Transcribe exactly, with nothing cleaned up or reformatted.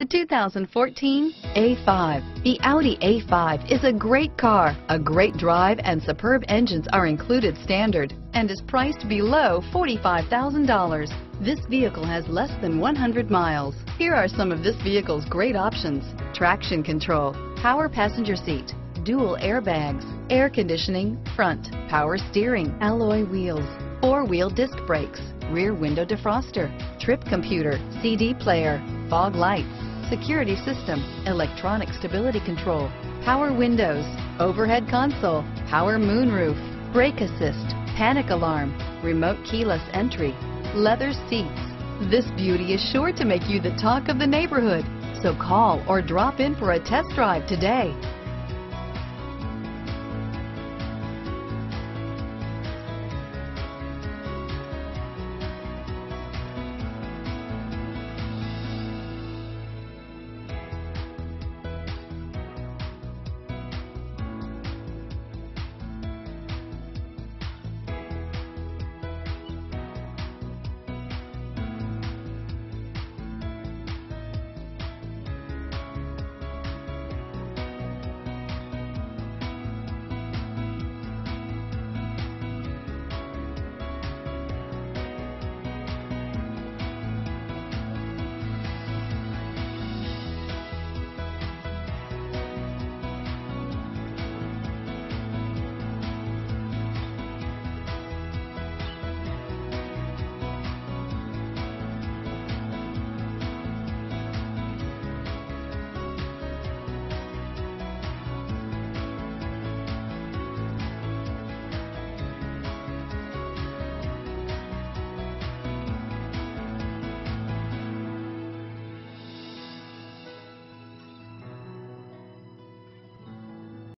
The two thousand fourteen A five. The Audi A five is a great car. A great drive and superb engines are included standard and is priced below forty-five thousand dollars. This vehicle has less than one hundred miles. Here are some of this vehicle's great options: traction control, power passenger seat, dual airbags, air conditioning, front, power steering, alloy wheels, four-wheel disc brakes, rear window defroster, trip computer, C D player, fog lights, security system, electronic stability control, power windows, overhead console, power moonroof, brake assist, panic alarm, remote keyless entry, leather seats. This beauty is sure to make you the talk of the neighborhood. So call or drop in for a test drive today.